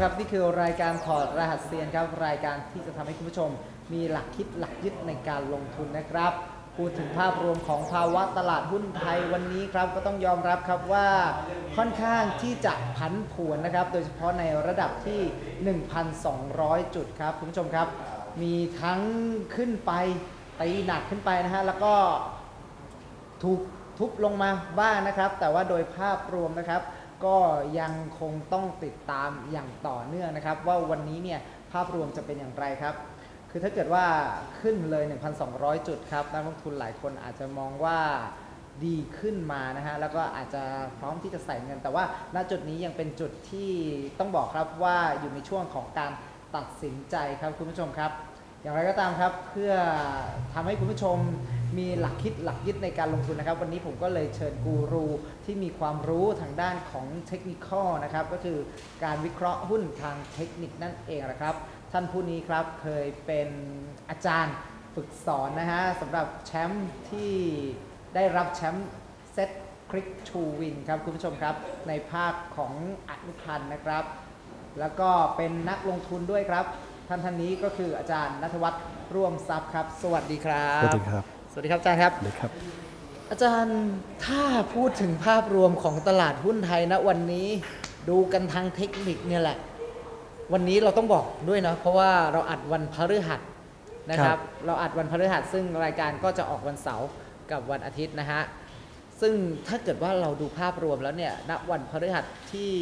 ครับนี่คือรายการถอดรหัสเซียนครับรายการที่จะทำให้คุณผู้ชมมีหลักคิดหลักยึดในการลงทุนนะครับพูดถึงภาพรวมของภาวะตลาดหุ้นไทยวันนี้ครับก็ต้องยอมรับครับว่าค่อนข้างที่จะผันผวนนะครับโดยเฉพาะในระดับที่ 1,200 จุดครับคุณผู้ชมครับมีทั้งขึ้นไปตีหนักขึ้นไปนะฮะแล้วก็ถูกทุบลงมาบ้างนะครับแต่ว่าโดยภาพรวมนะครับก็ยังคงต้องติดตามอย่างต่อเนื่องนะครับว่าวันนี้เนี่ยภาพรวมจะเป็นอย่างไรครับคือถ้าเกิดว่าขึ้นเลย 1,200 จุดครับนักลงทุนหลายคนอาจจะมองว่าดีขึ้นมานะฮะแล้วก็อาจจะพร้อมที่จะใส่เงินแต่ว่าณจุดนี้ยังเป็นจุดที่ต้องบอกครับว่าอยู่ในช่วงของการตัดสินใจครับคุณผู้ชมครับอย่างไรก็ตามครับเพื่อทำให้คุณผู้ชมมีหลักคิดหลักยึดในการลงทุนนะครับวันนี้ผมก็เลยเชิญกูรูที่มีความรู้ทางด้านของเทคนิคนะครับก็คือการวิเคราะห์หุ้นทางเทคนิคนั่นเองนะครับท่านผู้นี้ครับเคยเป็นอาจารย์ฝึกสอนนะฮะสำหรับแชมป์ที่ได้รับแชมป์เซตคลิกทูวินครับคุณผู้ชมครับในภาคของอนุพันธ์นะครับแล้วก็เป็นนักลงทุนด้วยครับท่านนี้ก็คืออาจารย์ณัฐวัฒน์ร่วมทรัพย์ครับสวัสดีครับสวัสดีครับสวัสดีครับอาจารย์ครับสวัสดีครับอาจารย์ถ้าพูดถึงภาพรวมของตลาดหุ้นไทยณวันนี้ดูกันทางเทคนิคเนี่ยแหละวันนี้เราต้องบอกด้วยนะเพราะว่าเราอัดวันพฤหัสนะครับเราอัดวันพฤหัสซึ่งรายการก็จะออกวันเสาร์กับวันอาทิตย์นะฮะซึ่งถ้าเกิดว่าเราดูภาพรวมแล้วเนี่ยณวันพฤหัสที่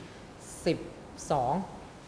12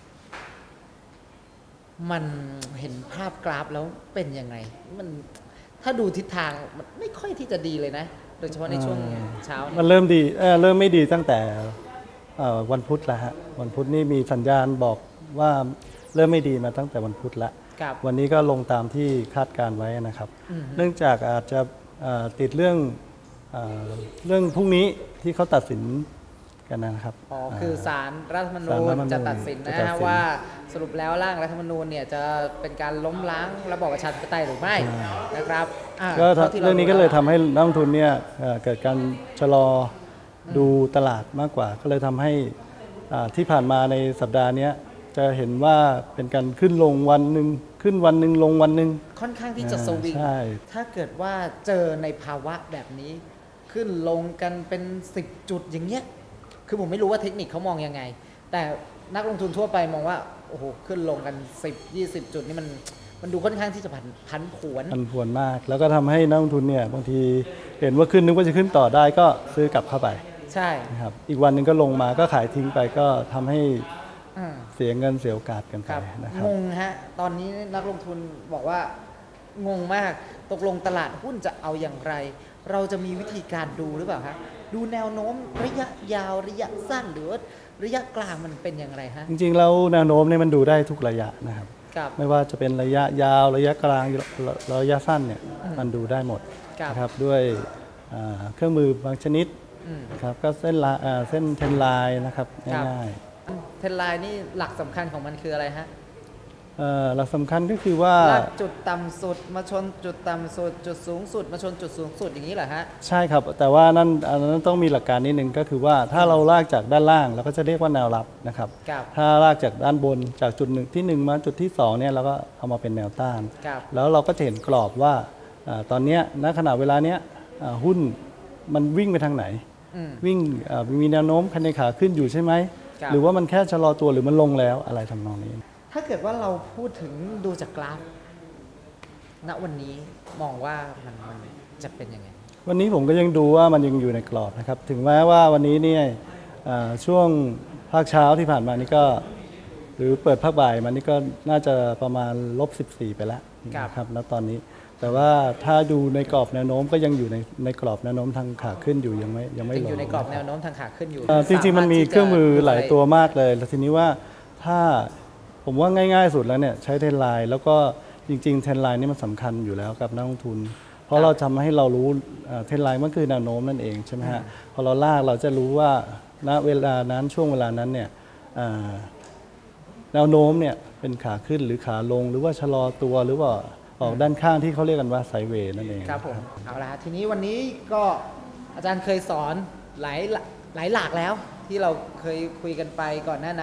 มันเห็นภาพกราฟแล้วเป็นยังไงมันถ้าดูทิศทางมันไม่ค่อยที่จะดีเลยนะโดยเฉพาะในช่วงเช้ามันเริ่มดีเริ่มไม่ดีตั้งแต่วันพุธแล้วฮะวันพุธนี่มีสัญญาณบอกว่าเริ่มไม่ดีมาตั้งแต่วันพุธแล้ววันนี้ก็ลงตามที่คาดการไว้นะครับเนื่องจากอาจจะติดเรื่องพรุ่งนี้ที่เขาตัดสินกันนะครับคือศาลรัฐธรรมนูญจะตัดสินนะฮะว่าสรุปแล้วร่างรัฐธรรมนูญเนี่ยจะเป็นการล้มล้างระบอบประชาธิปไตยหรือไม่นะครับก็เรื่องนี้ก็เลยทำให้นักลงทุนเนี่ยเกิดการชะลอดูตลาดมากกว่าก็เลยทำให้ที่ผ่านมาในสัปดาห์นี้จะเห็นว่าเป็นการขึ้นลงวันหนึ่งขึ้นวันหนึ่งลงวันหนึ่งค่อนข้างที่จะสวิงถ้าเกิดว่าเจอในภาวะแบบนี้ขึ้นลงกันเป็น10 จุดอย่างเงี้ยคือผมไม่รู้ว่าเทคนิคเขามองยังไงแต่นักลงทุนทั่วไปมองว่าโอ้โหขึ้นลงกัน10-20 จุดนี่มันดูค่อนข้างที่จะผันผวนมากแล้วก็ทำให้นักลงทุนเนี่ยบางทีเห็นว่าขึ้นนึกว่าจะขึ้นต่อได้ก็ซื้อกลับเข้าไปใช่นะครับอีกวันหนึ่งก็ลงมาก็ขายทิ้งไปก็ทำให้เสียเงินเสียโอกาสกันไปนะครับงงฮะตอนนี้นักลงทุนบอกว่างงมากตกลงตลาดหุ้นจะเอาอย่างไรเราจะมีวิธีการดูหรือเปล่าฮะดูแนวโน้มระยะยาวระยะสั้นหรือระยะกลางมันเป็นอย่างไรฮะจริงๆแล้วแนวโน้มเนี่ยมันดูได้ทุกระยะนะครับไม่ว่าจะเป็นระยะยาวระยะกลางระยะสั้นเนี่ยมันดูได้หมดนะครับด้วยเครื่องมือบางชนิดนะครับก็เส้นเทรนไลน์นะครับง่ายๆเทรนไลน์นี่หลักสำคัญของมันคืออะไรฮะหลักสำคัญก็คือว่าจุดต่ำสุดมาชนจุดต่ำสุดจุดสูงสุดมาชนจุดสูงสุดอย่างนี้เหรอฮะใช่ครับแต่ว่านั่นต้องมีหลักการนิดนึงก็คือว่าถ้าเราลากจากด้านล่างเราก็จะเรียกว่าแนวรับนะครับถ้าลากจากด้านบนจากจุดที่1มาจุดที่2เนี่ยเราก็เอามาเป็นแนวต้านแล้วเราก็จะเห็นกรอบว่าตอนนี้ณขณะเวลาเนี้ยหุ้นมันวิ่งไปทางไหนวิ่งมีแนวโน้มในขาขึ้นอยู่ใช่ไหมหรือว่ามันแค่ชะลอตัวหรือมันลงแล้วอะไรทำนองนี้ถ้าเกิดว่าเราพูดถึงดูจากกราฟณวันนี้มองว่ามันจะเป็นยังไงวันนี้ผมก็ยังดูว่ามันยังอยู่ในกรอบนะครับถึงแม้ว่าวันนี้เนี่ยช่วงภาคเช้าที่ผ่านมานี่ก็หรือเปิดภาคบ่ายมันนี่ก็น่าจะประมาณ-14ไปแล้วนะครับณตอนนี้แต่ว่าถ้าดูในกรอบแนวโน้มก็ยังอยู่ในกรอบแนวโน้มทางขาขึ้นอยู่ยังไม่ลงอยู่ในกรอบแนวโน้มทางขาขึ้นอยู่จริงๆมันมีเครื่องมือหลายตัวมากเลยแล้วทีนี้ว่าถ้าผมว่าง่ายๆสุดแล้วเนี่ยใช้เทรนไลน์แล้วก็จริงๆเทรนไลน์นี่มันสำคัญอยู่แล้วกับนักลงทุนเพราะเราทำให้เรารู้เทรนไลน์มันคือแนวโน้มนั่นเองใช่ไหมฮะพอเราลากเราจะรู้ว่าณเวลานั้นช่วงเวลานั้นเนี่ยแนวโน้มเนี่ยเป็นขาขึ้นหรือขาลงหรือว่าชะลอตัวหรือว่าออกด้านข้างที่เขาเรียกกันว่าไซด์เวย์นั่นเองครับผมเอาละทีนี้วันนี้ก็อาจารย์เคยสอนหลายหลักแล้วที่เราเคยคุยกันไปก่อนหน้านั้นไป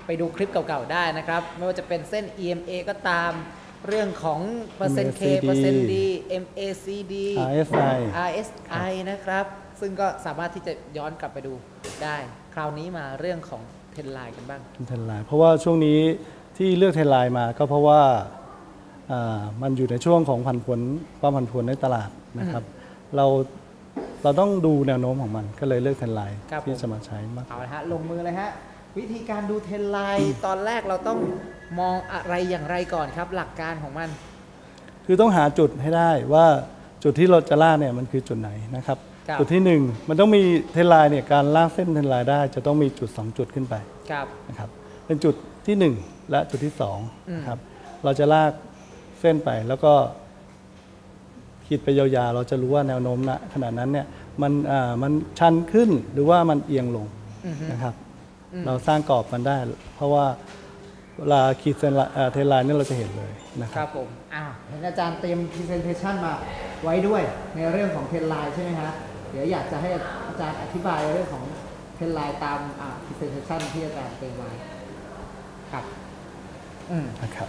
ไปดูคลิปเก่าๆได้นะครับไม่ว่าจะเป็นเส้น EMA ก็ตามเรื่องของเปอร์เซ็นต์ K เปอร์เซ็นต์ D MACD RSI นะครับซึ่งก็สามารถที่จะย้อนกลับไปดูได้คราวนี้มาเรื่องของเทรนไลน์กันบ้างเทรนไลน์เพราะว่าช่วงนี้ที่เลือกเทรนไลน์มาก็เพราะว่ามันอยู่ในช่วงของความผันผวนในตลาดนะครับเราต้องดูแนวโน้มของมันก็เลยเลือกเทรนไลน์ที่จะมาใช้มากเอาละฮะลงมือเลยฮะวิธีการดูเทรนไลน์ตอนแรกเราต้องมองอะไรอย่างไรก่อนครับหลักการของมันคือต้องหาจุดให้ได้ว่าจุดที่เราจะลากเนี่ยมันคือจุดไหนนะครับจุดที่1มันต้องมีเทรนไลน์เนี่ยการลากเส้นเทรนไลน์ได้จะต้องมีจุด2จุดขึ้นไปนะครับเป็นจุดที่1และจุดที่2นะครับเราจะลากเส้นไปแล้วก็ขีดไปยาวๆเราจะรู้ว่าแนวโน้มณขณะนั้นเนี่ยมันชันขึ้นหรือว่ามันเอียงลงนะครับเราสร้างกรอบมันได้เพราะว่าเวลาขีดเทรนไลน์นี่เราจะเห็นเลยนะครับผมเห็นอาจารย์เตรียม presentation มาไว้ด้วยในเรื่องของเทรนไลน์ใช่ไหมฮะเดี๋ยวอยากจะให้อาจารย์อธิบายเรื่องของเทรนไลน์ตามpresentation ที่อาจารย์เตรียมไว้ครับนะครับ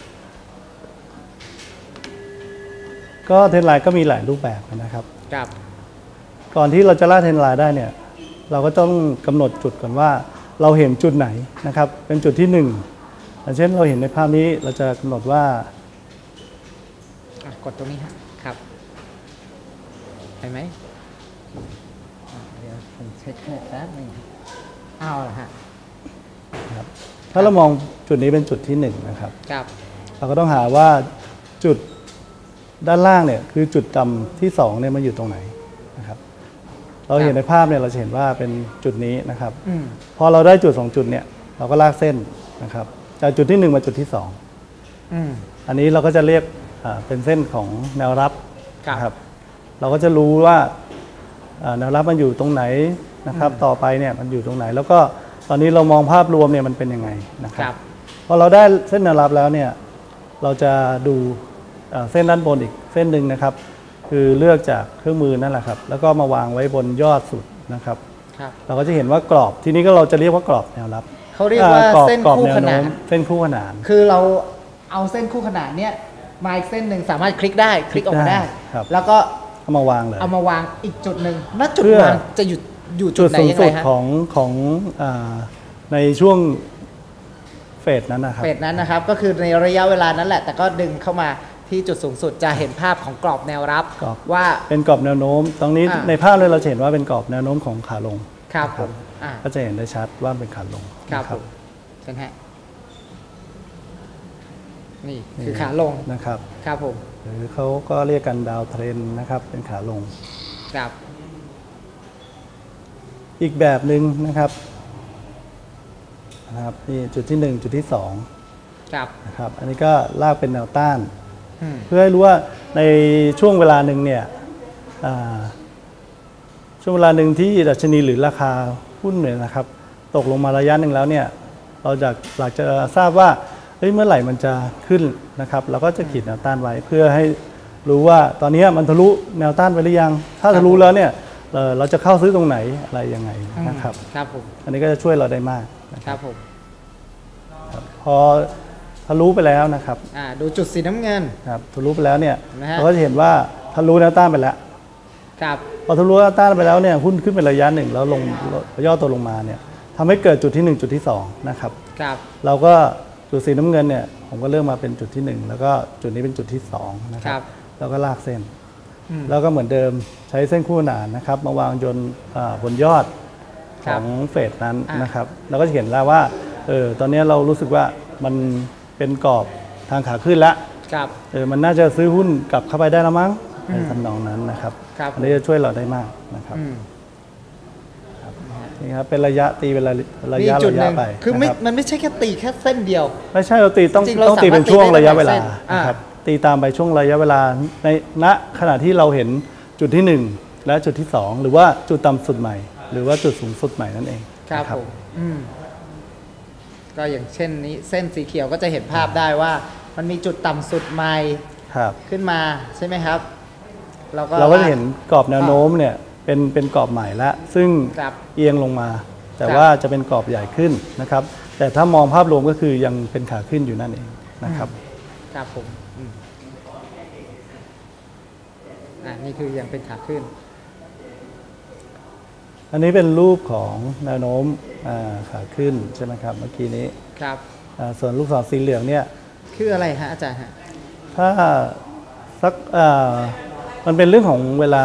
ก็เทรนไลน์ก็มีหลายรูปแบบนะครับก่อนที่เราจะลากเทรนไลน์ได้เนี่ยเราก็ต้องกำหนดจุดก่อนว่าเราเห็นจุดไหนนะครับเป็นจุดที่1อย่างเช่นเราเห็นในภาพนี้เราจะกำหนดว่ากดตรงนี้ครับเห็นไหมเดี๋ยวผมเช็คแป๊บนึงเอาละฮะครับถ้าเรามองจุดนี้เป็นจุดที่1นะครับเราก็ต้องหาว่าจุดด้านล่างเนี่ยคือจุดต่ำที่2เนี่ยมันอยู่ตรงไหนนะครับเราเห็นในภาพเนี่ยเราจะเห็นว่าเป็นจุดนี้นะครับพอเราได้จุด2จุดเนี่ยเราก็ลากเส้นนะครับจากจุดที่1มาจุดที่2อันนี้เราก็จะเรียกเป็นเส้นของแนวรับนะครับเราก็จะรู้ว่าแนวรับมันอยู่ตรงไหนนะครับต่อไปเนี่ยมันอยู่ตรงไหนแล้วก็ตอนนี้เรามองภาพรวมเนี่ยมันเป็นยังไงนะครับพอเราได้เส้นแนวรับแล้วเนี่ยเราจะดูเส้นด้านบนอีกเส้นหนึ่งนะครับคือเลือกจากเครื่องมือนั่นแหละครับแล้วก็มาวางไว้บนยอดสุดนะครับเราก็จะเห็นว่ากรอบทีนี้ก็เราจะเรียกว่ากรอบแนวรับเขาเรียกว่าเส้นคู่ขนานเส้นคู่ขนานคือเราเอาเส้นคู่ขนานเนี่ยมาอีกเส้นหนึ่งสามารถคลิกได้คลิกออกมาได้แล้วก็เอามาวางเลยเอามาวางอีกจุดหนึ่งณจุดวางจะอยู่จุดไหนยังไงฮะของในช่วงเฟสนั้นนะครับก็คือในระยะเวลานั้นแหละแต่ก็ดึงเข้ามาที่จุดสูงสุดจะเห็นภาพของกรอบแนวรับว่าเป็นกรอบแนวโน้มตรงนี้ในภาพเลยเราเห็นว่าเป็นกรอบแนวโน้มของขาลงครับก็จะเห็นได้ชัดว่าเป็นขาลงครับใช่ไหมนี่คือขาลงนะครับครับผมหรือเขาก็เรียกกันดาวเทรนนะครับเป็นขาลงครับอีกแบบหนึ่งนะครับนี่จุดที่1จุดที่2นะครับอันนี้ก็ลากเป็นแนวต้านเพื่อให้รู้ว่าในช่วงเวลาหนึ่งเนี่ยช่วงเวลาหนึ่งที่ดัชนีหรือราคาหุ้นเนี่ยนะครับตกลงมาระยะหนึ่งแล้วเนี่ยเราอยากจะทราบว่าเมื่อไหร่มันจะขึ้นนะครับเราก็จะขีดแนวต้านไว้เพื่อให้รู้ว่าตอนนี้มันทะลุแนวต้านไปหรือยังถ้าทะลุแล้วเนี่ยเราจะเข้าซื้อตรงไหนอะไรยังไงนะครับครับผมอันนี้ก็จะช่วยเราได้มากครับผมพอทะลุไปแล้วนะครับดูจุดสีน้ำเงินครับทะลุไปแล้วเนี่ยเราก็จะเห็นว่าทะลุแนวต้านไปแล้วครับพอทะลุแนวต้านไปแล้วเนี่ยหุ้นขึ้นเป็นระยะหนึ่งแล้วลงย่อตัวลงมาเนี่ยทำให้เกิดจุดที่1จุดที่2นะครับเราก็จุดสีน้ำเงินเนี่ยผมก็เริ่มมาเป็นจุดที่1แล้วก็จุดนี้เป็นจุดที่2นะครับแล้วก็ลากเส้นแล้วก็เหมือนเดิมใช้เส้นคู่ขนานนะครับมาวางบนยอดของเฟสนั้นนะครับเราก็จะเห็นแล้วว่าตอนนี้เรารู้สึกว่ามันเป็นกรอบทางขาขึ้นแล้วมันน่าจะซื้อหุ้นกลับเข้าไปได้แล้วมั้งในทำนองนั้นนะครับอันนี้จะช่วยเราได้มากนะครับนี่ครับเป็นระยะตีเป็นระยะไปคือมันไม่ใช่แค่ตีแค่เส้นเดียวไม่ใช่เราตีต้องตีเป็นช่วงระยะเวลานะครับตีตามไปช่วงระยะเวลาในณขณะที่เราเห็นจุดที่1และจุดที่2หรือว่าจุดต่ำสุดใหม่หรือว่าจุดสูงสุดใหม่นั่นเองครับผมก็อย่างเช่นนี้เส้นสีเขียวก็จะเห็นภาพได้ว่ามันมีจุดต่ำสุดใหม่ขึ้นมาใช่ไหมครับเราก็จะเห็นกรอบแนวโน้มเนี่ยเป็นกรอบใหม่แล้วซึ่งเอียงลงมาแต่ว่าจะเป็นกรอบใหญ่ขึ้นนะครับจแต่ถ้ามองภาพรวมก็คือยังเป็นขาขึ้นอยู่นั่นเองนะครับครับผมนี่คือยังเป็นขาขึ้นอันนี้เป็นรูปของแนวโน้มขาขึ้นใช่ไหมครับเมื่อกี้นี้ครับส่วนลูกศรสีเหลืองเนี่ยคืออะไรฮะอาจารย์ฮะถ้าสักมันเป็นเรื่องของเวลา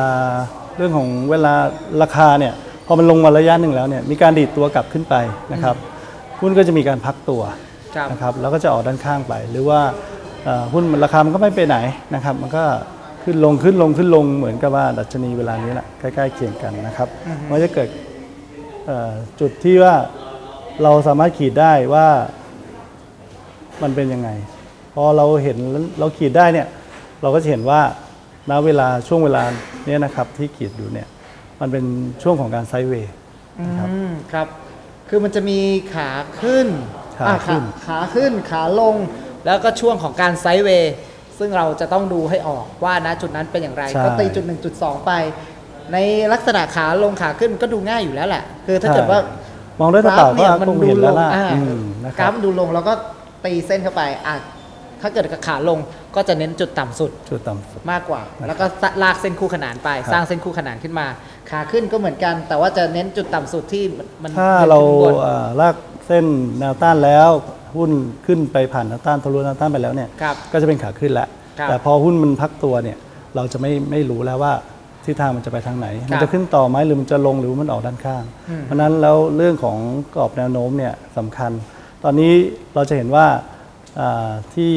ราคาเนี่ยพอมันลงมาระยะหนึ่งแล้วเนี่ยมีการดีดตัวกลับขึ้นไปนะครับหุ้นก็จะมีการพักตัวนะครับแล้วก็จะออกด้านข้างไปหรือว่าหุ้นราคามันก็ไม่ไปไหนนะครับมันก็ขึ้นลงเหมือนกับว่าดัชนีเวลานี้แหละใกล้ๆเคียงกันนะครับมันจะเกิดจุดที่ว่าเราสามารถขีดได้ว่ามันเป็นยังไงพอเราเห็นเราขีดได้เนี่ยเราก็จะเห็นว่าณช่วงเวลานี้นะครับที่ขีดอยู่เนี่ยมันเป็นช่วงของการไซด์เวย์ครับคือมันจะมีขาขึ้นขาลงแล้วก็ช่วงของการไซด์เวย์ซึ่งเราจะต้องดูให้ออกว่าณจุดนั้นเป็นอย่างไรก็ตีจุด1จุด2ไปในลักษณะขาลงขาขึ้นก็ดูง่ายอยู่แล้วแหละคือถ้าเกิดว่ามองด้วยตาเปล่าก็คงเห็นแล้วล่ะกราฟดูลงแล้วก็ตีเส้นเข้าไปถ้าเกิดขาลงก็จะเน้นจุดต่ำสุดมากกว่าแล้วก็ลากเส้นคู่ขนานไปสร้างเส้นคู่ขนานขึ้นมาขาขึ้นก็เหมือนกันแต่ว่าจะเน้นจุดต่ำสุดที่มันถ้าเราลากเส้นแนวต้านแล้วหุ้นขึ้นไปผ่านแนวต้านทะลุแนวต้านไปแล้วเนี่ยก็จะเป็นขาขึ้นแล้วแต่พอหุ้นมันพักตัวเนี่ยเราจะไม่รู้แล้วว่าทิศทางมันจะไปทางไหนมันจะขึ้นต่อไหมหรือมันจะลงหรือมันออกด้านข้างเพราะนั้นแล้วเรื่องของกรอบแนวโน้มเนี่ยสำคัญตอนนี้เราจะเห็นว่าที่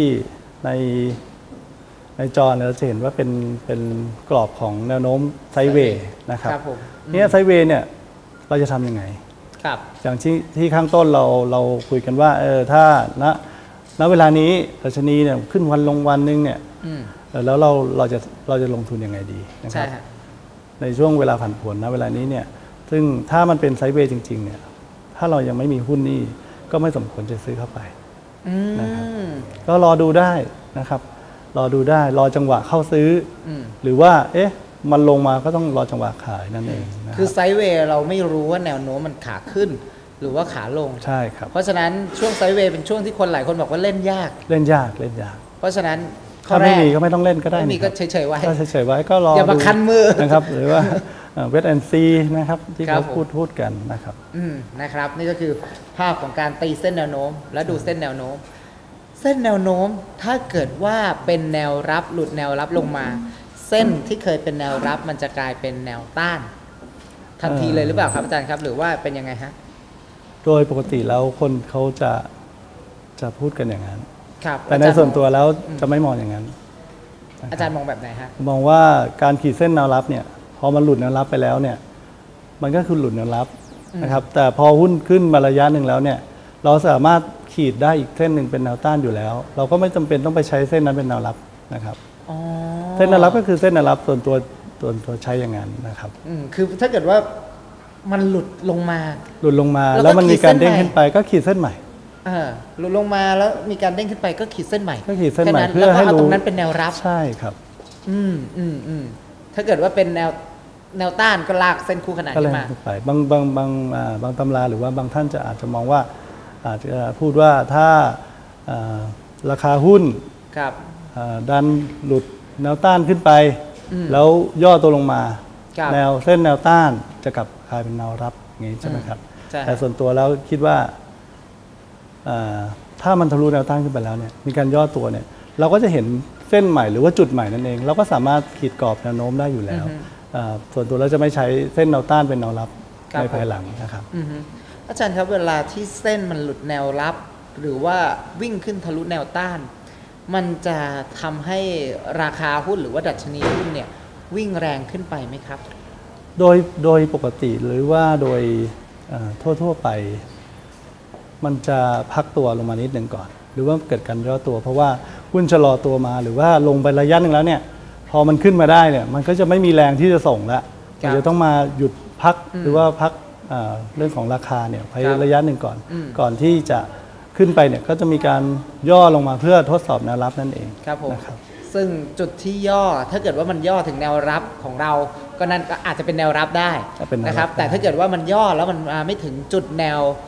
ในจอเราจะเห็นว่าเป็นกรอบของแนวโน้มไซด์เวย์นะครับเนี่ยไซด์เวย์เนี่ยเราจะทำยังไงอย่างที่ข้างต้นเราคุยกันว่าถ้าณเวลานี้ดัชนีเนี่ยขึ้นวันลงวันนึงเนี่ยแล้วเราจะลงทุนยังไงดีนะครับในช่วงเวลาผันผวนณเวลานี้เนี่ยซึ่งถ้ามันเป็นไซด์เวย์จริงๆเนี่ยถ้าเรายังไม่มีหุ้นนี่ก็ไม่สมควรจะซื้อเข้าไปนะครับก็รอดูได้นะครับรอดูได้รอจังหวะเข้าซื้อหรือว่ามันลงมาก็ต้องรอจังหวะขายนั่นเองคือไซด์เวย์เราไม่รู้ว่าแนวโน้มมันขาขึ้นหรือว่าขาลงใช่ครับเพราะฉะนั้นช่วงไซด์เวย์เป็นช่วงที่คนหลายคนบอกว่าเล่นยากเพราะฉะนั้นถ้าไม่มีก็ไม่ต้องเล่นก็ได้ไม่มีก็เฉยๆไว้ก็รออย่ามาคันมือนะครับหรือว่าเวทแอนซีนะครับที่เขาพูดกันนะครับนะครับนี่ก็คือภาพของการตีเส้นแนวโน้มและดูเส้นแนวโน้มถ้าเกิดว่าเป็นแนวรับหลุดแนวรับลงมาเส้นที่เคยเป็นแนวรับมันจะกลายเป็นแนวต้านทันทีเลยหรือเปล่าครับอาจารย์ครับหรือว่าเป็นยังไงฮะโดยปกติแล้วคนเขาจะพูดกันอย่างนั้นแต่ในส่วนตัวแล้วจะไม่มองอย่างนั้นอาจารย์มองแบบไหนฮะมองว่าการขีดเส้นแนวรับเนี่ยพอมันหลุดแนวรับไปแล้วเนี่ยมันก็คือหลุดแนวรับนะครับแต่พอหุ้นขึ้นมาระยะหนึ่งแล้วเนี่ยเราสามารถขีดได้อีกเส้นหนึ่งเป็นแนวต้านอยู่แล้วเราก็ไม่จำเป็นต้องไปใช้เส้นนั้นเป็นแนวรับนะครับเส้นแนวรับก็คือเส้นแนวรับส่วนตัวใช้อย่างนั้นนะครับคือถ้าเกิดว่ามันหลุดลงมาแล้วมันมีการเด้งขึ้นไปก็ขีดเส้นใหม่หลุดลงมาแล้วมีการเด้งขึ้นไปก็ขีดเส้นใหม่เพื่อให้รู้ตรงนั้นเป็นแนวรับใช่ครับถ้าเกิดว่าเป็นแนวต้านก็ลากเส้นคู่ขนานขึ้นมาไปบางตำราหรือว่าบางท่านอาจจะมองว่าอาจจะพูดว่าถ้าราคาหุ้นดันหลุดแนวต้านขึ้นไปแล้วย่อตัวลงมาเส้นแนวต้านจะกลับกลายเป็นแนวรับอย่างนี้ใช่ไหมครับแต่ส่วนตัวแล้วคิดว่าถ้ามันทะลุแนวต้านขึ้นไปแล้วเนี่ยมีการย่อตัวเนี่ยเราก็จะเห็นเส้นใหม่หรือว่าจุดใหม่นั่นเองเราก็สามารถขีดกรอบแนวโน้มได้อยู่แล้วส่วนตัวเราจะไม่ใช้เส้นแนวต้านเป็นแนวรับในภายหลังนะครับอาจารย์ครับเวลาที่เส้นมันหลุดแนวรับหรือว่าวิ่งขึ้นทะลุแนวต้านมันจะทำให้ราคาหุ้นหรือว่าดัชนีหุ้นเนี่ยวิ่งแรงขึ้นไปไหมครับโดยปกติหรือว่าโดยทั่วไปมันจะพักตัวลงมานิดหนึ่งก่อนหรือว่าเกิดการย่อตัวเพราะว่าหุ้นชะลอตัวมาหรือว่าลงไประยะหนึ่งแล้วเนี่ยพอมันขึ้นมาได้เนี่ยมันก็จะไม่มีแรงที่จะส่งแล้วมันจะต้องมาหยุดพักหรือว่าพักเรื่องของราคาเนี่ยไประยะหนึ่งก่อนที่จะขึ้นไปเนี่ยก็จะมีการย่อลงมาเพื่อทดสอบแนวรับนั่นเองครับผมซึ่งจุดที่ย่อถ้าเกิดว่ามันย่อถึงแนวรับของเราก็นั่นก็อาจจะเป็นแนวรับได้นะครับแต่ถ้าเกิดว่ามันย่อแล้วมันมาไม่ถึงจุดแนว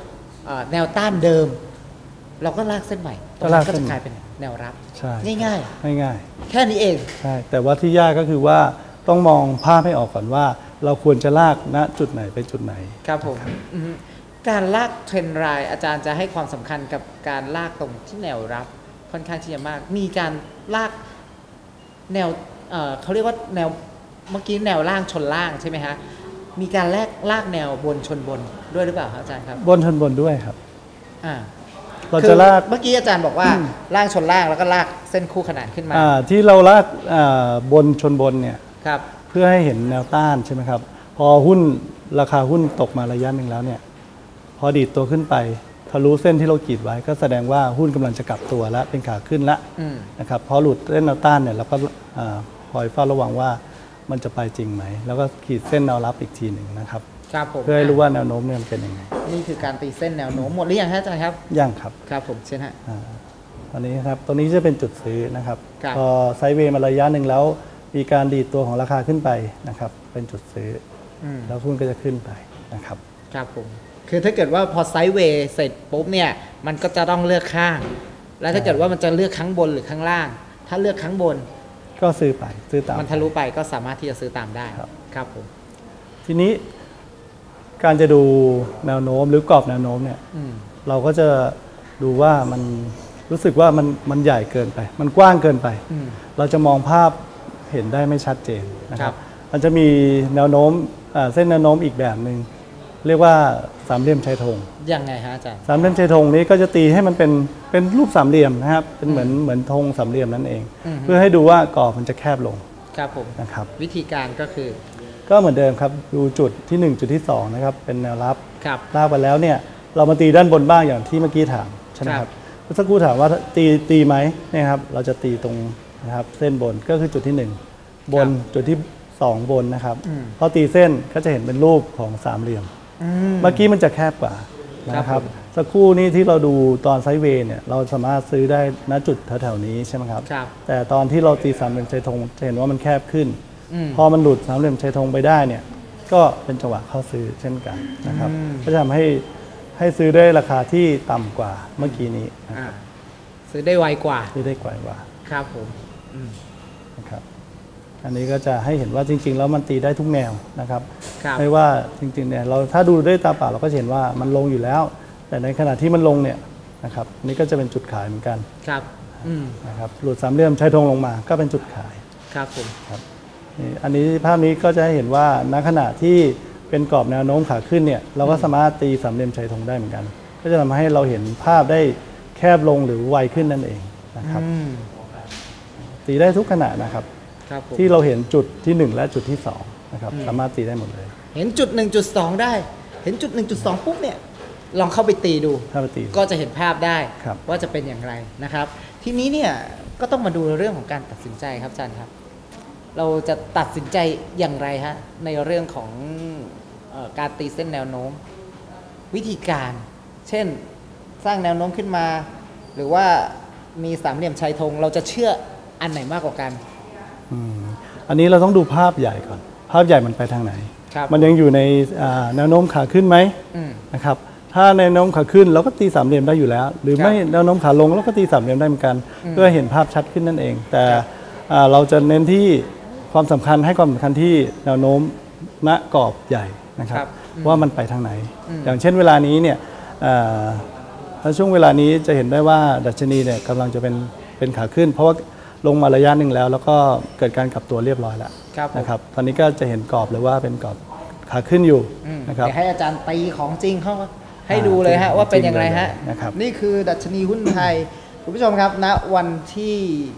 แนวต้านเดิม เราก็ลากเส้นใหม่ตรงนั้นก็จะกลายเป็นแนวรับใช่ง่ายง่ายๆ แค่นี้เองใช่แต่ว่าที่ยากก็คือว่าต้องมองภาพให้ออกก่อนว่า เราควรจะลากณจุดไหนไปจุดไหนครับผมอือฮึการลากเทรนด์ไลน์อาจารย์จะให้ความสำคัญกับการลากตรงที่แนวรับค่อนข้างที่จะมาก มีการลากแนวเขาเรียกว่าแนวเมื่อกี้แนวล่างชนล่างใช่ไหมฮะมีการลากแนวบนชนบนด้วยหรือเปล่าครับอาจารย์ครับบนชนบนด้วยครับอ่าเราจะลากเมื่อกี้อาจารย์บอกว่าล่างชนล่างแล้วก็ลากเส้นคู่ขนานขึ้นมาที่เราลากบนชนบนเนี่ยครับเพื่อให้เห็นแนวต้านใช่ไหมครับพอหุ้นราคาหุ้นตกมาระยะหนึ่งแล้วเนี่ยพอดีดตัวขึ้นไปทะลุเส้นที่เราขีดไว้ก็แสดงว่าหุ้นกำลังจะกลับตัวแล้วเป็นขาขึ้นแล้วนะครับพอหลุดเส้นแนวต้านเนี่ยเราก็คอยเฝ้าระวังว่ามันจะไปจริงไหมแล้วก็ขีดเส้นแนวรับอีกทีหนึ่งนะครับครับผมเพื่อให้รู้ว่าแนวโน้มเนี่ยมันเป็นยังไงนี่คือการตีเส้นแนวโน้มหมดหรือยังฮะอาจารย์ครับยังครับครับผมเช่นฮะตอนนี้ครับตรงนี้จะเป็นจุดซื้อนะครับครับพอไซด์เวย์มาระยะหนึ่งแล้วมีการดีดตัวของราคาขึ้นไปนะครับเป็นจุดซื้อแล้วหุ้นก็จะขึ้นไปนะครับครับผมคือถ้าเกิดว่าพอไซด์เวย์เสร็จปุ๊บเนี่ยมันก็จะต้องเลือกข้าง แล้วถ้าเกิดว่ามันจะเลือกข้างบนหรือข้างล่าง ถ้าเลือกข้างบนก็ซื้อไปซื้อตามมันทะลุไปก็สามารถที่จะซื้อตามได้ครับครับผมทีนี้การจะดูแนวโน้มหรือกรอบแนวโน้มเนี่ยเราก็จะดูว่ามันรู้สึกว่ามันใหญ่เกินไป มันกว้างเกินไป เราจะมองภาพเห็นได้ไม่ชัดเจนนะครับมันจะมีแนวโน้มเส้นแนวโน้มอีกแบบหนึ่งเรียกว่าสามเหลี่ยมชายธงยังไงฮะอาจารย์สามเหลี่ยมชายธงนี้ก็จะตีให้มันเป็นรูปสามเหลี่ยมนะครับเป็นเหมือนธงสามเหลี่ยมนั่นเอง เพื่อให้ดูว่ากรอบมันจะแคบลงครับผมนะครับวิธีการก็คือก็เหมือนเดิมครับดูจุดที่1จุดที่2นะครับเป็นแนวรับครับลากไปแล้วเนี่ยเรามาตีด้านบนบ้างอย่างที่เมื่อกี้ถามใช่ไหมครับเมื่อสักครู่ถามว่าตีไหมเนี่ยครับเราจะตีตรงนะครับเส้นบนก็คือจุดที่1บนจุดที่2บนนะครับพอตีเส้นก็จะเห็นเป็นรูปของสามเหลี่ยมเมื่อกี้มันจะแคบกว่านะครับสักครู่นี้ที่เราดูตอนไซด์เวย์เนี่ยเราสามารถซื้อได้ณจุดแถวๆนี้ใช่ไหมครับครับแต่ตอนที่เราตีสามเหลี่ยมชายธงจะเห็นว่ามันแคบขึ้น พอมันหลุดสามเหลี่ยมชายธงไปได้เนี่ยก็เป็นจังหวะเข้าซื้อเช่นกันนะครับก็จะทำให้ซื้อได้ราคาที่ต่ำกว่าเมื่อกี้นี้นะครับซื้อได้ไวกว่าซื้อได้กว่าครับผมนะครับอันนี้ก็จะให้เห็นว่าจริงๆแล้วมันตีได้ทุกแนวนะครับครับไม่ว่าจริงๆเนี่ยเราถ้าดูด้วยตาเปล่าเราก็จะเห็นว่ามันลงอยู่แล้ว แต่ในขณะที่มันลงเนี่ยนะครับนี่ก็จะเป็นจุดขายเหมือนกันครับนะครับหลุดสามเหลี่ยมชายธงลงมาก็เป็นจุดขายครับผมนี่อันนี้ภาพนี้ก็จะให้เห็นว่าณขณะที่เป็นกรอบแนวโน้มขาขึ้นเนี่ยเราก็สามารถตีสามเหลี่ยมชายธงได้เหมือนกัน ก็จะทำให้เราเห็นภาพได้แคบลงหรือไวขึ้นนั่นเองนะครับตีได้ทุกขณะนะครับครับผมที่เราเห็นจุดที่ 1 และจุดที่2นะครับสามารถตีได้หมดเลยเห็นจุด 1.2 ได้ เห็นจุด 1.2 ปุ๊บเนี่ยลองเข้าไปตีดูถ้าไปตีก็จะเห็นภาพได้ครับว่าจะเป็นอย่างไรนะครับ ทีนี้เนี่ยก็ต้องมาดูเรื่องของการตัดสินใจครับอาจารย์ครับ เราจะตัดสินใจอย่างไรฮะในเรื่องของการตีเส้นแนวโน้ม วิธีการ เช่นสร้างแนวโน้มขึ้นมา หรือว่ามีสามเหลี่ยมชายธงเราจะเชื่ออันไหนมากกว่ากันอันนี้เราต้องดูภาพใหญ่ก่อน ภาพใหญ่มันไปทางไหนครับมันยังอยู่ในแนวโน้มขาขึ้นไหมนะครับถ้าแนวโน้มขาขึ้นเราก็ตีสามเหลี่ยมได้อยู่แล้ว หรือไม่แนวโน้มขาลงเราก็ตีสามเหลี่ยมได้เหมือนกัน เพื่อเห็นภาพชัดขึ้นนั่นเอง แต่เราจะเน้นที่ความสำคัญให้ความสำคัญที่แนวโน้มณกรอบใหญ่นะครับครับว่ามันไปทางไหน อย่างเช่นเวลานี้เนี่ยถ้าช่วงเวลานี้จะเห็นได้ว่าดัชนีเนี่ยกำลังจะเป็นขาขึ้น เพราะว่าลงมาระยะหนึ่งแล้วก็เกิดการกลับตัวเรียบร้อยแล้วครับผมนะครับตอนนี้ก็จะเห็นกรอบเลยว่าเป็นกรอบขาขึ้นอยู่นะครับเดี๋ยวให้อาจารย์ตีของจริงเข้ามาให้ดูเลยฮะว่าเป็นอย่างไรฮะนะครับนี่คือดัชนีหุ้นไทย คุณผู้ชมครับณวันที่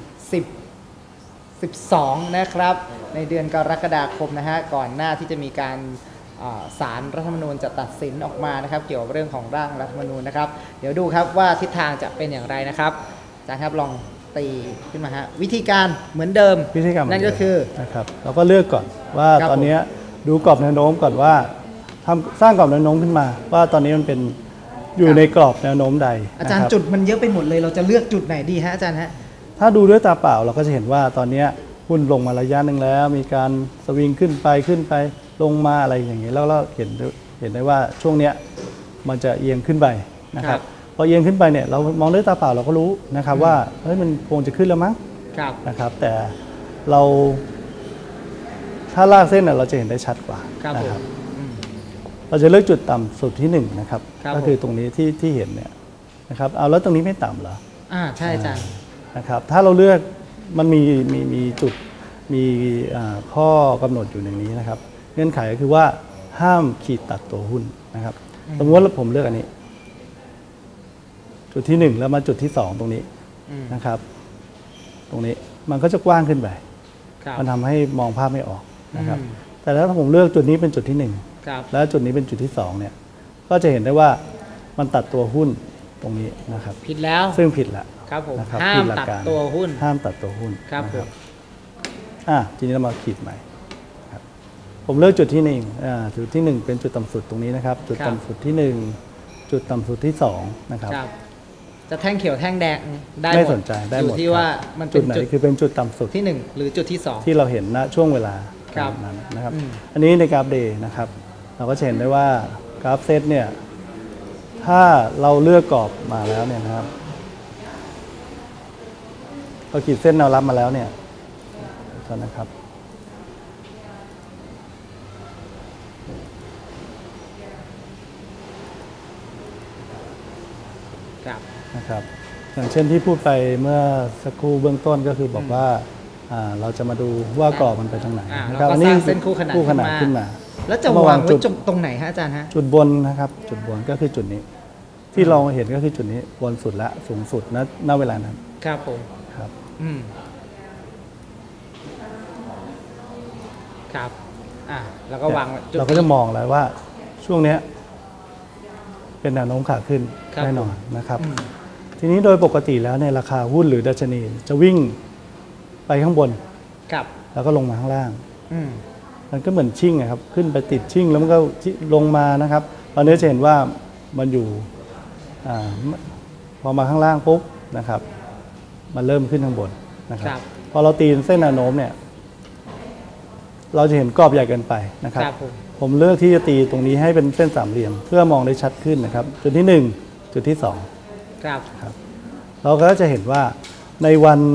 12 นะครับ ในเดือนกรกฎาคมนะฮะก่อนหน้าที่จะมีการศาลรัฐธรรมนูญจะตัดสินออกมานะครับ เกี่ยวกับเรื่องของร่างรัฐธรรมนูญนะครับ เดี๋ยวดูครับว่าทิศทางจะเป็นอย่างไรนะครับอาจารย์ครับลองตีขึ้นมาฮะวิธีการเหมือนเดิมวิธีการนั่นก็คือนะครับเราก็เลือกก่อนว่าครับตอนนี้ดูกรอบแนวโน้มก่อนว่าสร้างกรอบแนวโน้มขึ้นมา ว่าตอนนี้มันเป็นอยู่ในกรอบแนวโน้มใดอาจารย์นะครับจุดมันเยอะไปหมดเลยเราจะเลือกจุดไหนดีฮะอาจารย์ฮะถ้าดูด้วยตาเปล่าเราก็จะเห็นว่าตอนนี้หุ้นลงมาระยะหนึ่งแล้ว มีการสวิงขึ้นไปลงมาอะไรอย่างนี้แล้วเราเห็นได้ว่าช่วงเนี้ยมันจะเอียงขึ้นไปนะครับพอเอียงขึ้นไปเนี่ยเรามองด้วยตาเปล่าเราก็รู้นะครับว่าเฮ้ยมันคงจะขึ้นแล้วมั้งนะครับแต่เราถ้าลากเส้นเราจะเห็นได้ชัดกว่านะครับเราจะเลือกจุดต่ำสุดที่1นะครับก็คือตรงนี้ที่เห็นเนี่ยนะครับเอาแล้วตรงนี้ไม่ต่ำเหรอใช่อาจารย์นะครับถ้าเราเลือกมันมีจุดมีข้อกำหนดอยู่อย่างนี้นะครับเงื่อนไขก็คือว่าห้ามขีดตัดตัวหุ้นนะครับสมมติว่าผมเลือกอันนี้จุดที่1แล้วมาจุดที่2ตรงนี้นะครับตรงนี้มันก็จะกว้างขึ้นไปมันทำให้มองภาพไม่ออกนะครับแต่ถ้าผมเลือกจุดนี้เป็นจุดที่1แล้วจุดนี้เป็นจุดที่2เนี่ยก็จะเห็นได้ว่ามันตัดตัวหุ้นตรงนี้นะครับผิดแล้วซึ่งผิดแล้วครับผมห้ามตัดตัวหุ้นห้ามตัดตัวหุ้นครับผมทีนี้เรามาขีดใหม่ครับผมเลือกจุดที่1จุดที่1เป็นจุดต่ำสุดตรงนี้นะครับจุดต่ำสุดที่1จุดต่ำสุดที่2นะครับจะแท่งเขียวแท่งแดงได้ไม่สนใจได้หมดอยู่ที่ว่ามันจุดไหนคือเป็นจุดต่ำสุดที่1หรือจุดที่2 ที่เราเห็นณช่วงเวลานั้นนะครับอันนี้ในกราฟเดย์นะครับเราก็เห็นได้ว่ากราฟเซตเนี่ยถ้าเราเลือกกรอบมาแล้วเนี่ยนะครับเราขีดเส้นแนวรับมาแล้วเนี่ยนะครับนะครับอย่างเช่นที่พูดไปเมื่อสักครู่เบื้องต้นก็คือบอกว่าเราจะมาดูว่ากรอบมันไปทางไหนนะครับอันนี้เส้นคู่ขนานขึ้นมาแล้วจะวางไว้ตรงไหนฮะอาจารย์ฮะจุดบนนะครับจุดบนก็คือจุดนี้ที่เราเห็นก็คือจุดนี้บนสุดและสูงสุดณเวลานั้นครับผมครับครับแล้วก็วางเราก็จะมองแล้วว่าช่วงนี้เป็นแนวโน้มขาขึ้นแน่นอนนะครับทีนี้โดยปกติแล้วเนี่ยราคาหุ้นหรือดัชนีจะวิ่งไปข้างบนแล้วก็ลงมาข้างล่างมันก็เหมือนชิ่งครับขึ้นไปติดชิ่งแล้วมันก็ลงมานะครับตอนนี้จะเห็นว่ามันอยู่พอมาข้างล่างปุ๊บนะครับมันเริ่มขึ้นข้างบนนะครับพอเราตีเส้นแนวโน้มเนี่ยเราจะเห็นกรอบใหญ่เกินไปนะครับผมเลือกที่จะตีตรงนี้ให้เป็นเส้นสามเหลี่ยมเพื่อมองได้ชัดขึ้นนะครับจุดที่1จุดที่2ครับเราก็จะเห็นว่าใน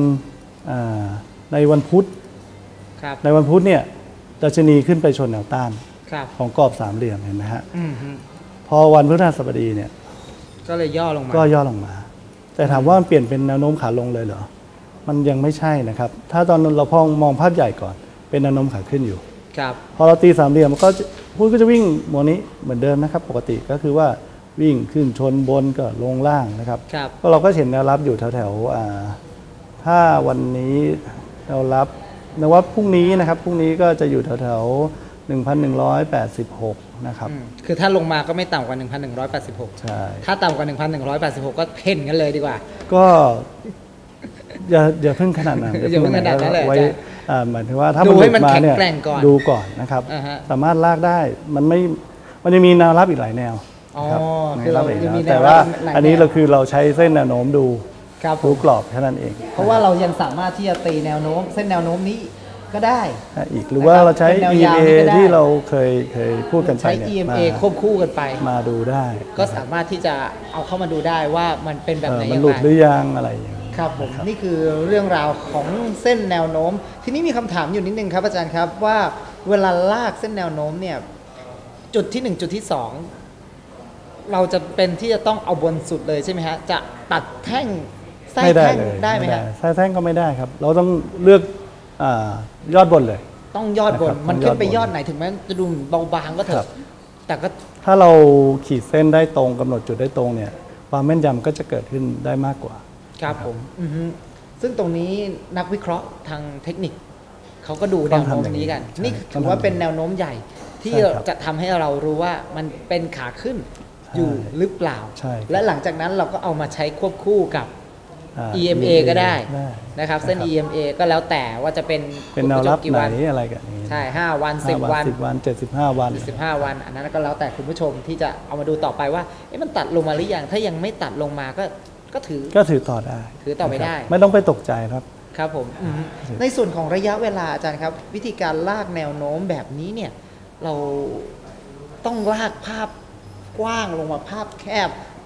วันพุธเนี่ยดัชนีขึ้นไปชนแนวต้านของกรอบสามเหลี่ยมเห็นไหมฮะพอวันพฤหัสบดีเนี่ยก็เลยย่อลงมาแต่ถามว่ามันเปลี่ยนเป็นแนวโน้มขาลงเลยเหรอมันยังไม่ใช่นะครับถ้าตอนนั้นเรามองภาพใหญ่ก่อนเป็นแนวโน้มขาขึ้นอยู่พอเราตีสามเหลี่ยมก็หุ้นก็จะวิ่งโมนี้เหมือนเดิมนะครับปกติก็คือว่าวิ่งขึ้นชนบนก็ลงล่างนะครับก็เราก็เห็นแนวรับอยู่แถวๆถ้าวันนี้แนวรับว่าพรุ่งนี้นะครับพรุ่งนี้ก็จะอยู่แถวๆ 1,186 นะครับคือถ้าลงมาก็ไม่ต่ำกว่า 1,186 ใช่ถ้าต่ำกว่า 1,186 ก็เพ่นกันเลยดีกว่าก็อย่าเพิ่งขนาดนั้นอย่าเพิ่งขนาดนั้นเลยไว้หมายถึงว่าถ้ามันหลุดมาเนี่ยดูก่อนนะครับสามารถลากได้มันจะมีแนวรับอีกหลายแนวคือเราจะมีแนวรับแต่ว่าอันนี้เราใช้เส้นแนวโน้มดูกรอบแค่นั้นเองเพราะว่าเรายังสามารถที่จะตีแนวโน้มเส้นแนวโน้มนี้ก็ได้อีกหรือว่าเราใช้ EMA ที่เราเคยพูดกันไปใช้ EMA ควบคู่กันไปมาดูได้ก็สามารถที่จะเอาเข้ามาดูได้ว่ามันเป็นแบบไหนมันหลุดหรือยังอะไรอย่างนี้ครับผมนี่คือเรื่องราวของเส้นแนวโน้มทีนี้มีคำถามอยู่นิดนึงครับอาจารย์ครับว่าเวลาลากเส้นแนวโน้มเนี่ยจุดที่1จุดที่2เราจะเป็นที่จะต้องเอาบนสุดเลยใช่ไหมฮะจะตัดแท่งไส้แท่งได้ไหมฮะไส้แท่งก็ไม่ได้ครับเราต้องเลือกยอดบนเลยต้องยอดบนมันขึ้นไปยอดไหนถึงแม้จะดูเบาบางก็เถอะแต่ก็ถ้าเราขีดเส้นได้ตรงกำหนดจุดได้ตรงเนี่ยความแม่นยำก็จะเกิดขึ้นได้มากกว่าครับผมซึ่งตรงนี้นักวิเคราะห์ทางเทคนิคเขาก็ดูแนวโน้มนี้กันนี่ถือว่าเป็นแนวโน้มใหญ่ที่จะทำให้เรารู้ว่ามันเป็นขาขึ้นอยู่หรือเปล่าและหลังจากนั้นเราก็เอามาใช้ควบคู่กับEMA ก็ได้นะครับเส้น EMA ก็แล้วแต่ว่าจะเป็นแนวรับไหนอะไรกันนี้ใช่5วัน10วัน 10วัน75วัน 15วันอันนั้นก็แล้วแต่คุณผู้ชมที่จะเอามาดูต่อไปว่ามันตัดลงมาหรือยังถ้ายังไม่ตัดลงมาก็ถือต่อได้ถือต่อไม่ได้ไม่ต้องไปตกใจครับครับผมในส่วนของระยะเวลาอาจารย์ครับวิธีการลากแนวโน้มแบบนี้เนี่ยเราต้องลากภาพกว้างลงมาภาพแคบ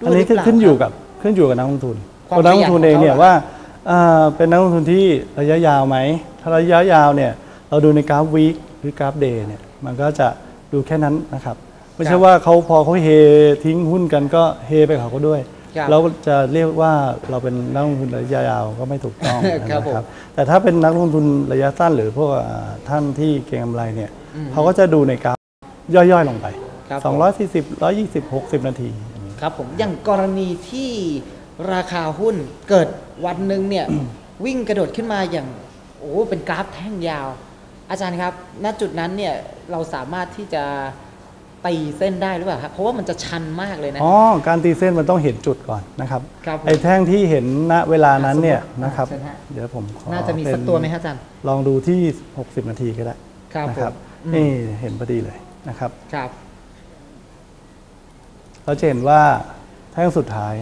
ด้วอัยนหรืนี้อเปล่าขึ้นอยู่กับนักลงทุนความตัวนักลงทุนเองเนี่ยประหยัดของเขาว่าเป็นนักลงทุนที่ระยะยาวไหมถ้าระยะยาวเนี่ยเราดูในกราฟวีคหรือกราฟเดย์เนี่ยมันก็จะดูแค่นั้นนะครับไม่ใช่ว่าพอเขาเฮทิ้งหุ้นกันก็เฮไปเขาก็ด้วยครับแล้วจะเรียกว่าเราเป็นนักลงทุนระยะยาวก็ไม่ถูกต้องครับนะผมครับแต่ถ้าเป็นนักลงทุนระยะสั้นหรือพวกท่านที่เก็งกำไรเนี่ยเขาก็จะดูในกราฟย่อยๆลงไปครับผม 240 120 60 นาทีครับผมอย่างกรณีที่ราคาหุ้นเกิดวันหนึ่งเนี่ย วิ่งกระโดดขึ้นมาอย่างโอ้เป็นกราฟแท่งยาว อาจารย์ครับณจุดนั้นเนี่ยเราสามารถที่จะตีเส้นได้หรือเปล่าครับเพราะว่ามันจะชันมากเลยนะอ๋อ การตีเส้นมันต้องเห็นจุดก่อนนะครับครับผมไอ้แท่งที่เห็นณเวลานั้นเนี่ยสมมุตินะครับเชิญฮะเดี๋ยวผมขอน่าจะมีสักเป็ตัวไหมฮะอาจารย์ลองดูที่ 60 นาทีก็ได้ครับนะผมอืมนี่เห็นพอดีเลยนะครับครับเราจะเห็นว่าแท่งสุดท้าย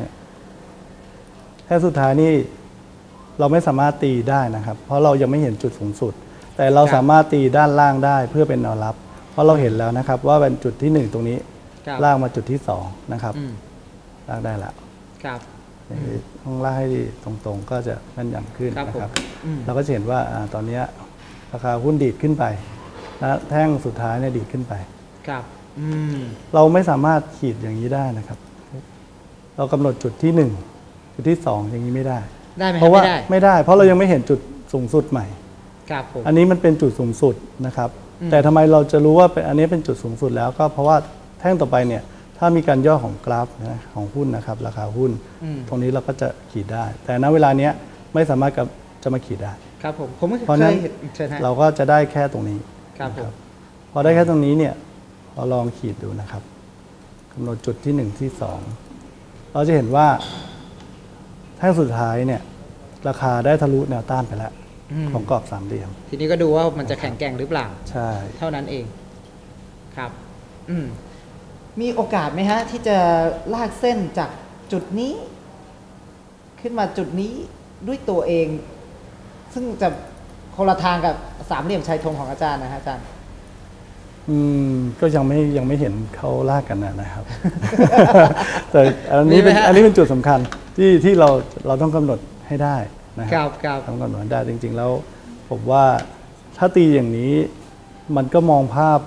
นี่เราไม่สามารถตีได้นะครับ เพราะเรายังไม่เห็นจุดสูงสุด แต่เราครับสามารถตีด้านล่างได้เพื่อเป็นแนวรับ เพราะเราเห็นแล้วนะครับ ว่าเป็นจุดที่ 1 ตรงนี้ครับลากมาจุดที่ 2 นะครับอืมลากได้แล้วครับห้องล่างให้ตรงๆ ก็จะแม่นยำขึ้นครับนะครับผมอืมเราก็จะเห็นว่าตอนนี้ราคาหุ้นดีดขึ้นไปและแท่งสุดท้ายเนี่ยดีดขึ้นไปครับอืมเราไม่สามารถขีดอย่างนี้ได้นะครับ เรากำหนดจุดที่ 1 จุดที่ 2 อย่างนี้ไม่ได้ได้ไหมเพราะว่าไม่ได้เพราะเรายังไม่เห็นจุดสูงสุดใหม่ครับผมอันนี้มันเป็นจุดสูงสุดนะครับอืมแต่ทำไมเราจะรู้ว่าอันนี้เป็นจุดสูงสุดแล้วก็เพราะว่าแท่งต่อไปเนี่ยถ้ามีการย่อของกราฟนะของหุ้นนะครับราคาหุ้นอืมตรงนี้เราก็จะขีดได้ แต่ณเวลาเนี้ยไม่สามารถจะมาขีดได้ครับผมไม่เคเพราะฉะนั้ยนเห็นเชิญฮะเราก็จะได้แค่ตรงนี้ครับผมพอได้แค่ตรงนี้เนี่ยเราลองขีดดูนะครับกำหนดจุดที่ 1 ที่ 2 เราจะเห็นว่าแท่งสุดท้ายเนี่ยราคาได้ทะลุแนวต้านไปแล้วอืมของกรอบสามเหลี่ยมทีนี้ก็ดูว่ามันจะแข็งแกร่งหรือเปล่าใช่เท่านั้นเองครับ อืมมีโอกาสไหมฮะ ที่จะลากเส้นจากจุดนี้ ขึ้นมาจุดนี้ด้วยตัวเอง ซึ่งจะคนละทางกับสามเหลี่ยมชายธงของอาจารย์นะฮะอาจารย์ก็ยังไม่เห็นเขาลากกันนะครับ แต่อันนี้มีไหมฮะอันนี้เป็นจุดสำคัญที่เราต้องกำหนดให้ได้นะคครัรัครับต้องกำหนดให้ได้จริง ๆ แล้วผมว่าถ้าตีอย่างนี้มันก็มองภาพ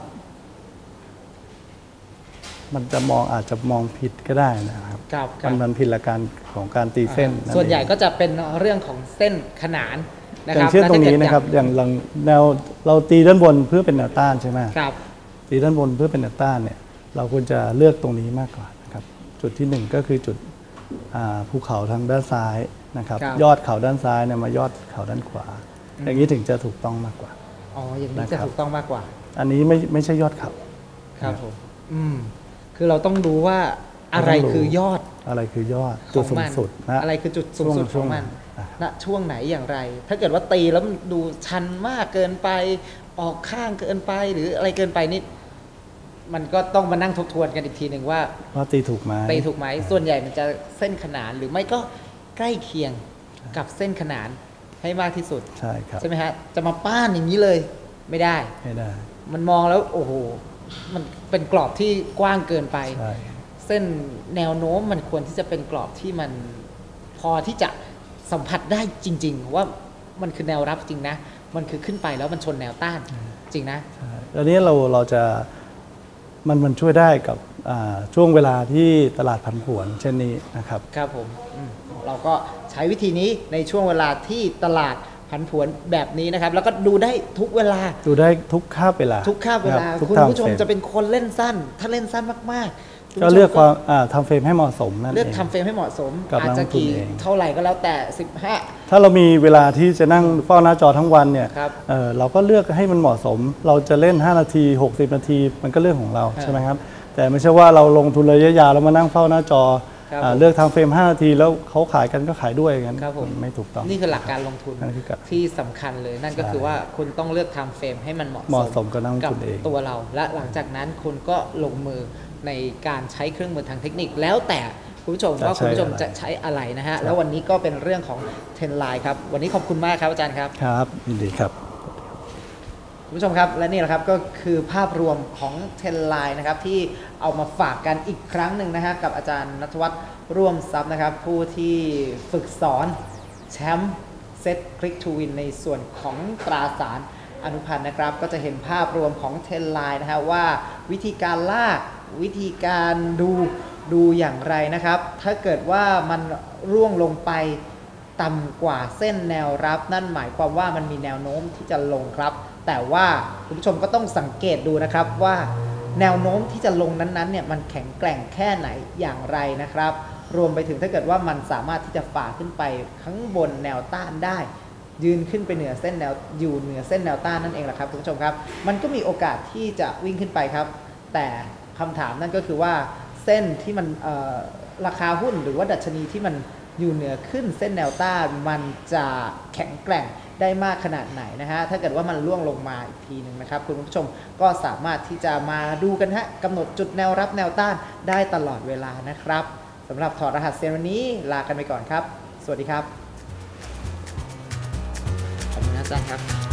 มันจะอาจจะมองผิดก็ได้นะครับครับครับมันผิดหลักการของการตีเส้นนั่นส่วนใหญ่เองก็จะเป็นเรื่องของเส้นขนานนะอคย่ารังบเช่นตรงนี้แล้วถ้าเกิดนะครับอย่างแนวเราตีด้านบนเพื่อเป็นแนวต้านใช่ไหมครับตีด้านบนเพื่อเป็นแนวต้านเนี่ยเราควรจะเลือกตรงนี้มากกว่านะครับจุดที่ 1 ก็คือจุดภูเขาทางด้านซ้ายนะครับครับยอดเขาด้านซ้ายเนี่ยมายอดเขาด้านขวา อย่างนี้ถึงจะถูกต้องมากกว่าอ๋ออย่างนี้นะคจะรับถูกต้องมากกว่าอันนี้ไม่ใช่ยอดเขาครับผมคือเราต้องดูว่าอะไรคือยอดอะไรคือยอดขจุอดงสูงมันสุดนะอะไรคือจุดสูงสุดช่ขวอง งมันนะครับณช่วงไหนอย่างไร ถ้าเกิดว่าตีแล้วมันดูชันมากเกินไป ออกข้างเกินไปหรืออะไรเกินไปนี่มันก็ต้องมานั่งทบทวนกันอีกทีหนึ่งว่าว่าตีถูกไหมตีถูกไหมส่วนใหญ่มันจะเส้นขนานหรือไม่ก็ใกล้เคียงกับเส้นขนานให้มากที่สุดใช่ครับใช่ไหมฮะจะมาป้านอย่างนี้เลยไม่ได้ไม่ได้มันมองแล้วโอ้โหมันเป็นกรอบที่กว้างเกินไปใช่เส้นแนวโน้มมันควรที่จะเป็นกรอบที่มันพอที่จะสัมผัสได้จริง ๆ ว่ามันคือแนวรับจริงนะ มันคือขึ้นไปแล้วมันชนแนวต้านจริงนะใช่แล้วนี้เราจะมันช่วยได้กับช่วงเวลาที่ตลาดผันผวนเช่นนี้นะครับครับผมเราก็ใช้วิธีนี้ในช่วงเวลาที่ตลาดผันผวนแบบนี้นะครับ แล้วก็ดูได้ทุกเวลาดูได้ทุกคาบเวลาทุกคาบเวลารับทุกคุณทางผู้ชมเฟรจะเป็นคนเล่นสั้น ถ้าเล่นสั้นมากๆคุณก็ผู้ชมเลือกความทำเฟรมให้เหมาะสมนั่นเองเลือกทำเฟรมให้เหมาะสมกับอาจจะนักลงทุนกี่เองเท่าไหร่ก็แล้วแต่ถ้าเรามีเวลาที่จะนั่งเฝ้าหน้าจอทั้งวันเนี่ยครับเราก็เลือกให้มันเหมาะสม เราจะเล่น 5 นาที 60 นาทีมันก็เรื่องของเราใช่ไหมครับแต่ไม่ใช่ว่าเราลงทุนระยะยาวแล้วมานั่งเฝ้าหน้าจอครับเลือกทำเฟรม 5 นาทีแล้วเขาขายกันก็ขายด้วยกันครับผมไม่ถูกต้องนี่คือหลักการลงทุนนั่นคือการที่สำคัญเลย นั่นก็ใช่คือว่าคุณต้องเลือกทำเฟรมให้มันเหมาะเหมาะสมกับนักลงทุนเองตัวเรา และหลังจากนั้นคุณก็ลงมือในการใช้เครื่องมือทางเทคนิค แล้วแต่คุณผู้ชมว่าคุณผู้ชมจะใช้อะไรนะฮะแล้ววันนี้ก็เป็นเรื่องของเทรนไลน์ครับวันนี้ขอบคุณมากครับอาจารย์ครับครับยินดีครับคุณผู้ชมครับและนี่แหละครับก็คือภาพรวมของเทรนไลน์นะครับที่เอามาฝากกันอีกครั้งหนึ่งนะฮะกับอาจารย์ณัฐวัฒน์ร่วมทรัพย์นะครับผู้ที่ฝึกสอนแชมป์เซตคลิกทูวินในส่วนของตราสารอนุพันธ์นะครับก็จะเห็นภาพรวมของเทรนไลน์นะฮะว่าวิธีการลากวิธีการดูอย่างไรนะครับถ้าเกิดว่ามันร่วงลงไปต่ำกว่าเส้นแนวรับนั่นหมายความว่ามันมีแนวโน้มที่จะลงครับแต่ว่าคุณผู้ชมก็ต้องสังเกตดูนะครับว่าแนวโน้มที่จะลงนั้นๆเนี่ยมันแข็งแกร่งแค่ไหนอย่างไรนะครับรวมไปถึงถ้าเกิดว่ามันสามารถที่จะฝ่าขึ้นไปข้างบนแนวต้านได้ยืนขึ้นไปเหนือเส้นแนวอยู่เหนือเส้นแนวต้านนั่นเองแหละครับคุณผู้ชมครับมันก็มีโอกาสที่จะวิ่งขึ้นไปครับแต่คำถามนั่นก็คือว่าเส้นที่มันราคาหุ้นหรือว่าดัชนีที่มันอยู่เหนือขึ้นเส้นแนวต้านมันจะแข็งแกร่งได้มากขนาดไหนนะฮะถ้าเกิดว่ามันล่วงลงมาอีกทีหนึ่งนะครับคุณผู้ชมก็สามารถที่จะมาดูกันฮะกำหนดจุดแนวรับแนวต้านได้ตลอดเวลานะครับสำหรับถอดรหัสเซียนวันนี้ลากันไปก่อนครับสวัสดีครับขอบคุณอาจารย์ครับ